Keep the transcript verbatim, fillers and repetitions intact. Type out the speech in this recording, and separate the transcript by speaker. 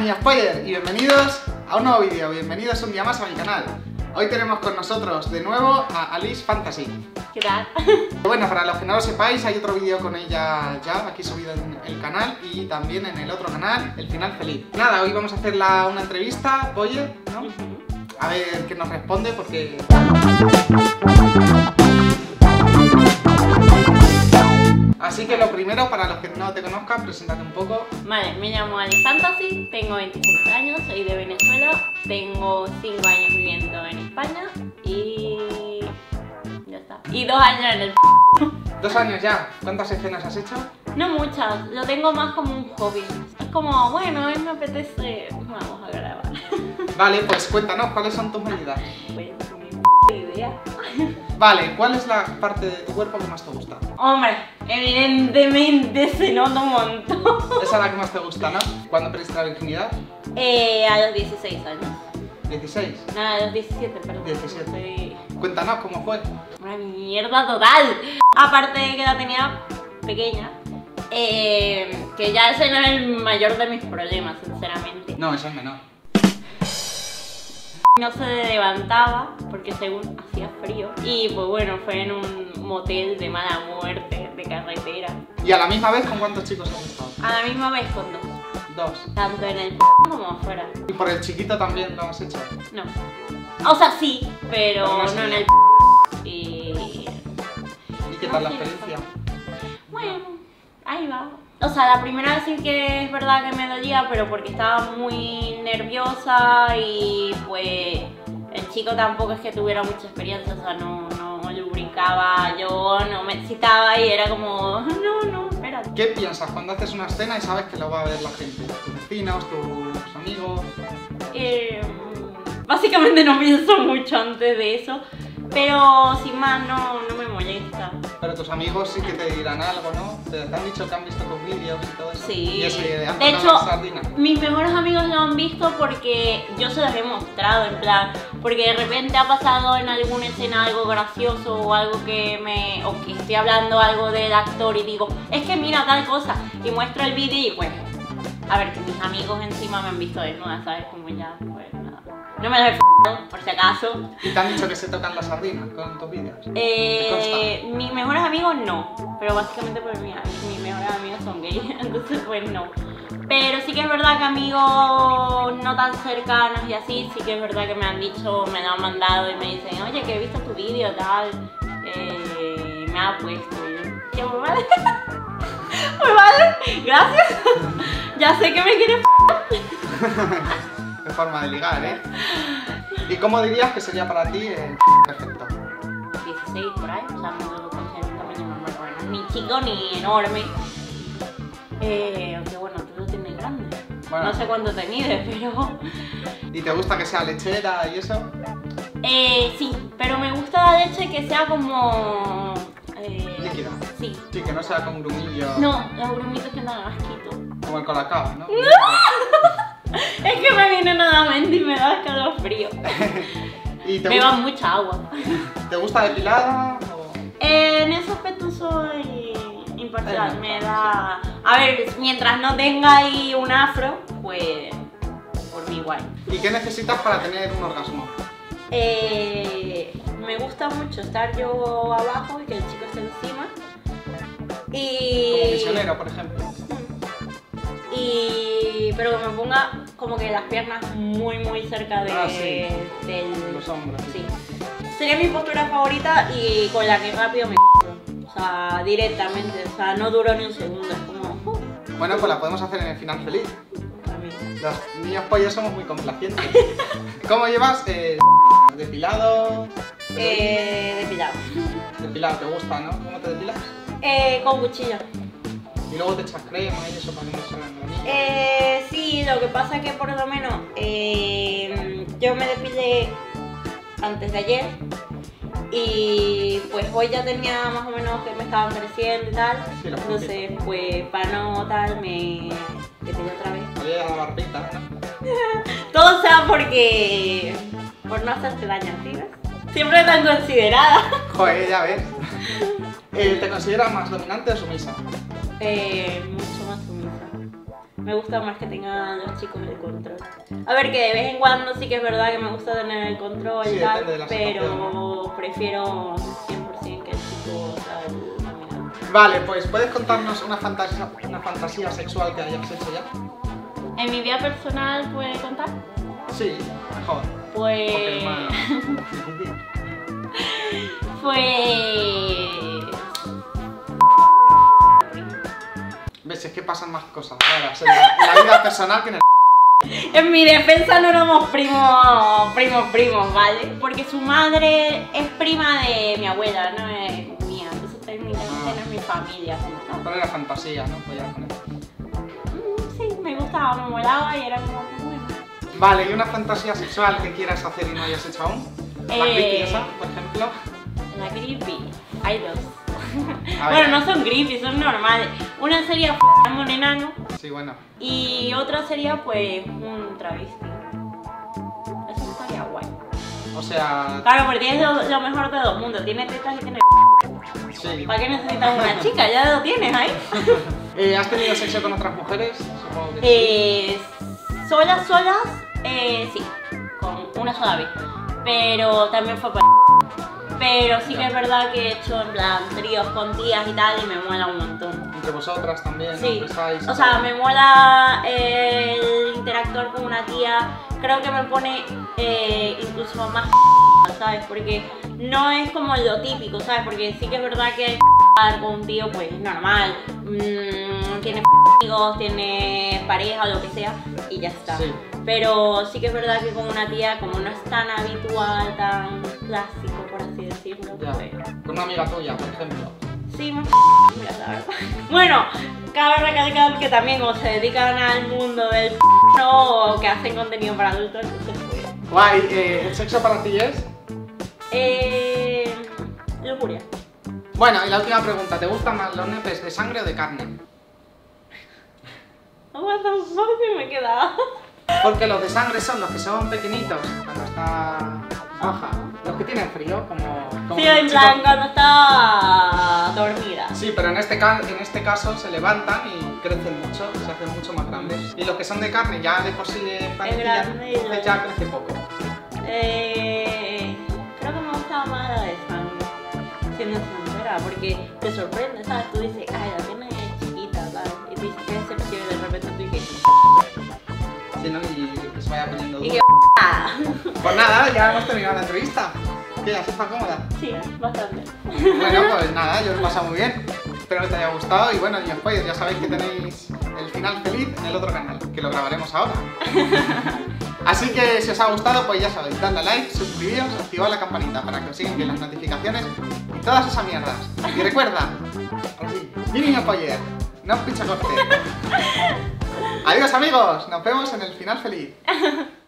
Speaker 1: niños Poller y bienvenidos a un nuevo vídeo, bienvenidos un día más a mi canal. Hoy tenemos con nosotros de nuevo a Alice Fantasy.
Speaker 2: ¿Qué tal?
Speaker 1: Bueno, para los que no lo sepáis, hay otro vídeo con ella ya aquí subido en el canal y también en el otro canal, El Final Feliz. Nada, hoy vamos a hacer la, una entrevista, Poller, ¿no? Uh-huh. A ver qué nos responde porque... Así que lo primero, para los que no te conozcan, preséntate un poco.
Speaker 2: Vale, me llamo Alice Fantasy, tengo veintiséis años, soy de Venezuela, tengo cinco años viviendo en España y... ya está. Y dos años en el...
Speaker 1: Dos años ya. ¿Cuántas escenas has hecho?
Speaker 2: No muchas, lo tengo más como un hobby. Es como, bueno, hoy me apetece, vamos a grabar.
Speaker 1: Vale, pues cuéntanos, ¿cuáles son tus medidas?
Speaker 2: Pues ni idea.
Speaker 1: Vale, ¿cuál es la parte de tu cuerpo que más te gusta?
Speaker 2: Hombre, evidentemente se nota un montón.
Speaker 1: Esa es la que más te gusta, ¿no? ¿Cuándo perdiste la virginidad?
Speaker 2: Eh, a los dieciséis años.
Speaker 1: ¿dieciséis?
Speaker 2: No, a los diecisiete, perdón.
Speaker 1: diecisiete.
Speaker 2: Sí.
Speaker 1: Cuéntanos, ¿cómo fue?
Speaker 2: Una mierda total. Aparte de que la tenía pequeña, eh, que ya ese no era el mayor de mis problemas, sinceramente.
Speaker 1: No, esa es menor.
Speaker 2: No se levantaba porque según hacía frío y pues bueno, fue en un motel de mala muerte, de carretera.
Speaker 1: ¿Y a la misma vez con cuántos chicos has estado?
Speaker 2: A la misma vez con dos.
Speaker 1: Dos.
Speaker 2: Tanto en el como afuera.
Speaker 1: ¿Y por el chiquito también lo has hecho?
Speaker 2: No. O sea, sí, pero,
Speaker 1: pero no,
Speaker 2: no en el y...
Speaker 1: ¿Y qué tal la experiencia?
Speaker 2: Bueno, ahí va. O sea, la primera vez sí que es verdad que me dolía, pero porque estaba muy nerviosa y pues el chico tampoco es que tuviera mucha experiencia, o sea, no, no lubricaba, yo no me excitaba y era como, no, no, espérate.
Speaker 1: ¿Qué piensas cuando haces una escena y sabes que lo va a ver la gente? ¿Tus vecinos, tus amigos?
Speaker 2: Eh, básicamente no pienso mucho antes de eso, pero sin más no, no me molesta.
Speaker 1: Pero tus amigos sí que te dirán algo, ¿no? Te han dicho que han visto tus vídeos y todo eso.
Speaker 2: Sí.
Speaker 1: Y ese,
Speaker 2: de hecho, mis mejores amigos lo han visto porque yo se los he mostrado, en plan, porque de repente ha pasado en alguna escena algo gracioso o algo que me... o que estoy hablando algo del actor y digo, es que mira tal cosa, y muestro el vídeo y pues, a ver, que mis amigos encima me han visto desnuda, ¿sabes? Como ya, pues nada. No me los he f***ado, por si acaso.
Speaker 1: ¿Y te han dicho que se tocan las sardinas con tus vídeos?
Speaker 2: Eh, mis mejores amigos no, pero básicamente porque mis, mis mejores amigos son gays, entonces pues no. Pero sí que es verdad que amigos no tan cercanos y así, sí que es verdad que me han dicho, me lo han mandado y me dicen, oye, que he visto tu vídeo, tal, eh, me ha puesto y yo, ¿qué me vale? Pues vale, gracias. Ya sé que me quieres f***.
Speaker 1: Qué forma de ligar, ¿eh? ¿Y cómo dirías que sería para ti el perfecto?
Speaker 2: dieciséis por ahí, o sea, no lo considero un tamaño normal, bueno, ni chico ni enorme. Eh, aunque bueno, tú lo tienes grande. Bueno. No sé cuánto te mides, pero...
Speaker 1: ¿Y te gusta que sea lechera y eso?
Speaker 2: Eh, sí, pero me gusta la leche que sea como... Eh,
Speaker 1: líquida.
Speaker 2: Sí.
Speaker 1: Sí, que no sea con grumillo.
Speaker 2: No, los grumitos que dan asquito.
Speaker 1: Como el colacao, ¿no?
Speaker 2: ¡No! Es que me viene nada mente y me da escalofrío.
Speaker 1: ¿Y te
Speaker 2: Beban
Speaker 1: gusta...
Speaker 2: mucha agua.
Speaker 1: ¿Te gusta depilada o...?
Speaker 2: Eh, en ese aspecto soy imparcial, me da... A ver, mientras no tenga ahí un afro, pues por mí guay.
Speaker 1: ¿Y qué necesitas para tener un orgasmo?
Speaker 2: Eh, me gusta mucho estar yo abajo y que el chico esté encima. Y...
Speaker 1: Como misionero, por ejemplo.
Speaker 2: Y... pero que me ponga como que las piernas muy muy cerca de...
Speaker 1: Ah, sí.
Speaker 2: del...
Speaker 1: los hombros.
Speaker 2: Sí. Sería mi postura favorita y con la que rápido me... O sea, directamente, o sea, no duró ni un segundo, es como... Uh.
Speaker 1: Bueno, pues la podemos hacer en el final feliz. Los niños pollos somos muy complacientes. ¿Cómo llevas? Eh, ¿Depilado?
Speaker 2: Eh, depilado.
Speaker 1: Depilado, ¿te gusta, no? ¿Cómo te depilas?
Speaker 2: Eh, con cuchillo.
Speaker 1: Y luego te echas crema y eso para que no se vean los niños.
Speaker 2: Eh, sí, lo que pasa es que por lo menos eh, yo me depilé antes de ayer y pues hoy ya tenía más o menos que me estaban creciendo y tal,
Speaker 1: Sí,
Speaker 2: entonces pues para no tal me depilé otra vez.
Speaker 1: Oye, la barbita, ¿no?
Speaker 2: Todo sea porque... por no hacerte daño, ¿sí ves? Siempre tan considerada.
Speaker 1: Joder, ya ves. Eh, ¿Te consideras más dominante o sumisa?
Speaker 2: Eh, mucho más sumisa. Me gusta más que tengan los chicos el control. A ver, que de vez en cuando sí que es verdad que me gusta tener el control y
Speaker 1: Sí,
Speaker 2: tal,
Speaker 1: depende de la
Speaker 2: pero
Speaker 1: situación.
Speaker 2: prefiero cien por cien que el chico sea el dominante.
Speaker 1: Vale, pues ¿puedes contarnos una fantasía, una fantasía sexual que hayas hecho ya?
Speaker 2: En mi vida personal, ¿puede contar?
Speaker 1: Sí, mejor. Porque es
Speaker 2: Pues...
Speaker 1: más difícil.
Speaker 2: Pues...
Speaker 1: Ves, es que pasan más cosas raras en la, en la vida personal que en el...
Speaker 2: En mi defensa no éramos primos, primos, primos, ¿vale? Porque su madre es prima de mi abuela, no es mía. Entonces técnicamente
Speaker 1: Ah.
Speaker 2: no es mi familia. ¿No?
Speaker 1: Pero era fantasía, ¿no? Pues ya con eso.
Speaker 2: Mm, Sí, me gustaba, me molaba y era como bueno.
Speaker 1: Vale, ¿y una fantasía sexual que quieras hacer y no hayas hecho aún? La
Speaker 2: Eh.
Speaker 1: creepy esa, por ejemplo.
Speaker 2: La creepy, hay dos.
Speaker 1: A ver.
Speaker 2: Bueno, no son creepy, son normales. Una sería f*** un enano
Speaker 1: Sí, bueno.
Speaker 2: y otra sería pues un travesti. Eso estaría guay.
Speaker 1: O sea,
Speaker 2: Claro, porque tienes lo, lo mejor de dos mundos. Tienes tetas y tienes...
Speaker 1: sí.
Speaker 2: ¿Para qué necesitas una chica? Ya lo tienes ahí.
Speaker 1: Eh, ¿Has tenido sexo con otras mujeres? Supongo que sí.
Speaker 2: Eh, solas, solas, eh, sí, con una sola vez. Pero también fue para... Pero sí que es verdad que he hecho en plan tríos con tías y tal y me mola un montón.
Speaker 1: Entre vosotras también,
Speaker 2: Sí,
Speaker 1: ¿no? Empezáis-
Speaker 2: o sea, me mola el interactuar con una tía. Creo que me pone eh, incluso más ¿sabes? Porque no es como lo típico, ¿sabes? Porque sí que es verdad que con un tío pues normal, mmm, tiene amigos, tiene pareja o lo que sea y ya está.
Speaker 1: Sí.
Speaker 2: Pero sí que es verdad que con una tía, como no es tan habitual, tan clásico por así decirlo,
Speaker 1: Ya.
Speaker 2: pues...
Speaker 1: Con una amiga tuya, por ejemplo.
Speaker 2: Sí, más mira, la verdad. Bueno, cabe recalcar que también o se dedican al mundo del no o que hacen contenido para adultos, entonces pues...
Speaker 1: Guay, eh, ¿el sexo para ti es?
Speaker 2: Eh... Lujuria.
Speaker 1: Bueno, y la última pregunta, ¿te gustan más los nepes de sangre o de carne?
Speaker 2: What the fuck que me he quedado.
Speaker 1: Porque los de sangre son los que son pequeñitos cuando está baja. Los que tienen frío, como... como
Speaker 2: Sí, en
Speaker 1: los
Speaker 2: plan
Speaker 1: chicos.
Speaker 2: cuando está dormida.
Speaker 1: Sí, pero en este, ca- en este caso se levantan y crecen mucho, se hacen mucho más grandes. Y los que son de carne ya de por sí están
Speaker 2: grande y
Speaker 1: entonces
Speaker 2: lo-
Speaker 1: ya crece poco.
Speaker 2: Eh... Creo que me gustaba más la de sangre, siendo sincera, porque te sorprende, ¿sabes? Tú dices, ay, la tiene chiquita, ¿sabes? Y tú dices, qué decepción, y de repente tú dices,
Speaker 1: Sí, ¿no? Y que se vaya poniendo
Speaker 2: y
Speaker 1: duro.
Speaker 2: que ah.
Speaker 1: Pues nada, ya hemos terminado la entrevista. ¿Qué? ¿Has estado cómoda?
Speaker 2: Sí, bastante.
Speaker 1: Bueno, pues nada, yo os he pasado muy bien. Espero que te haya gustado y bueno, y spoilers, ya sabéis que tenéis el final feliz en el otro canal, que lo grabaremos ahora. Así que si os ha gustado, pues ya sabéis, dadle a like, suscribiros, activad la campanita para que os sigan bien las notificaciones y todas esas mierdas. Y recuerda, ahora sí, mi niño spoiler, no os pincha corte. Adiós amigos, nos vemos en el final feliz.